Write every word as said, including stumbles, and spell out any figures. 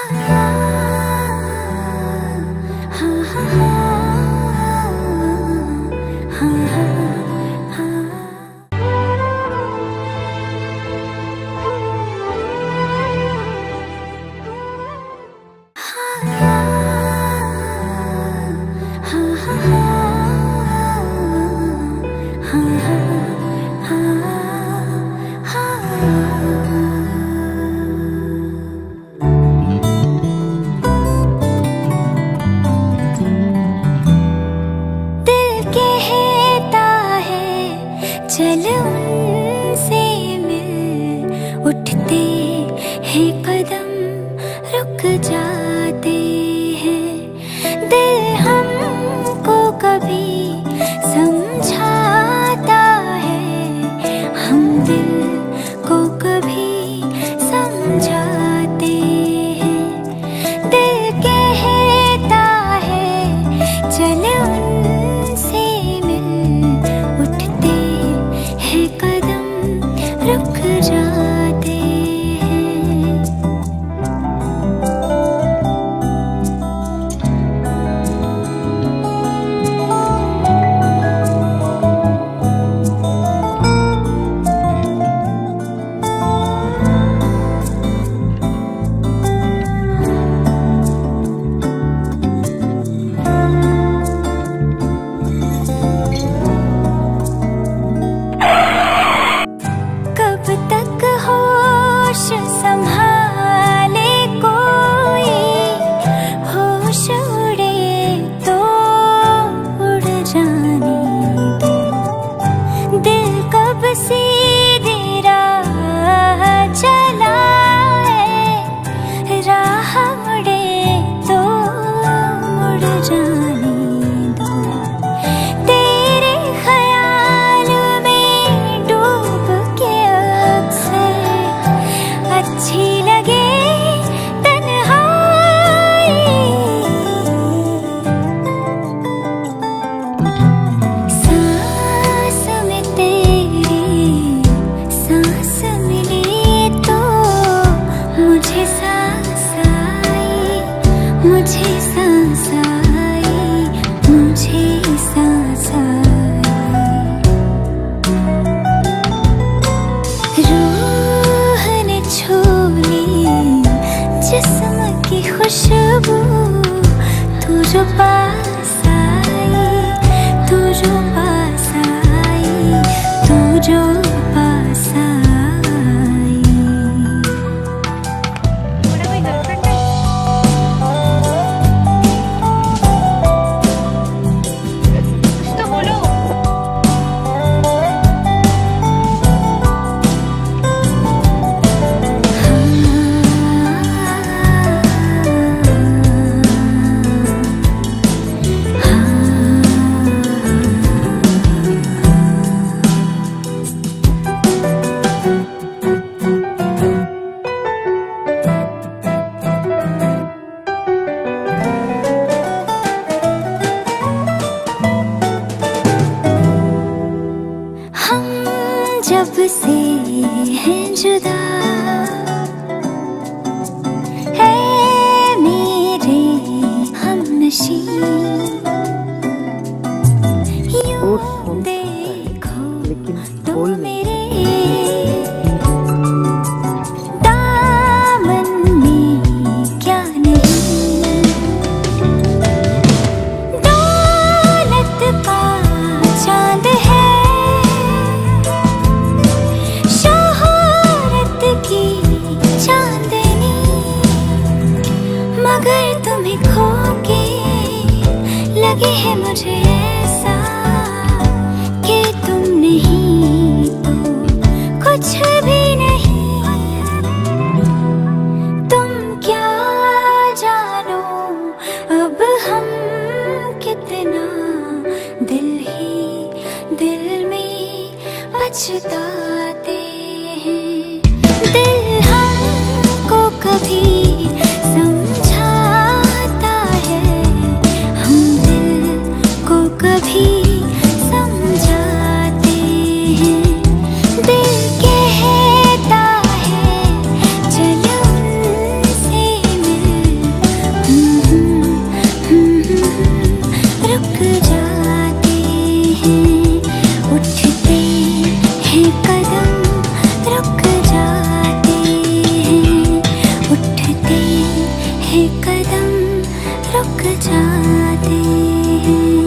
चल उनसे मिल, उठते हैं कदम रुक जाते हैं। दिल हमको कभी समझाता है, हम दिल को कभी समझाते हैं। दिल कहता है चल उनसे मिल, उठते हैं कदम रुक जाते हैं। कब तक होश संभाले कोई, होश उड़े तो उड़ जाने दो। दिल कब सीधी राह चलाए, राह मुड़े तो मुड़ जाने दो। तेरे ख्याल में डूब के अक्सर अच्छी लगे तन्हाई। सांस में तेरी सांस मिली तो मुझे सांस आई, मुझे सांस आई, मुझे सांस आई। रूह ने छू ली जिस्म की खुशबू, तू जो पास आई, तू जो पास आई, तू जो पास आई। तो बोलो हम जब से हैं जुदा, है मेरे हमनशी। यूं देखो तो मेरे दामन में क्या नहीं, दौलत का चांद है, शोहरत की चांदनी। मगर तुम्हें खो के लगे है मुझे ऐसा कि तुम नहीं तो कुछ भी नहीं। तुम क्या जानो अब हम कितना दिल ही दिल में पछताते हैं। दिल हमको कभी समझाता है, हम दिल को कभी समझाते हैं। दिल कहता है चल उनसे मिल, जाते हैं, उठते हैं कदम रुक जाते हैं।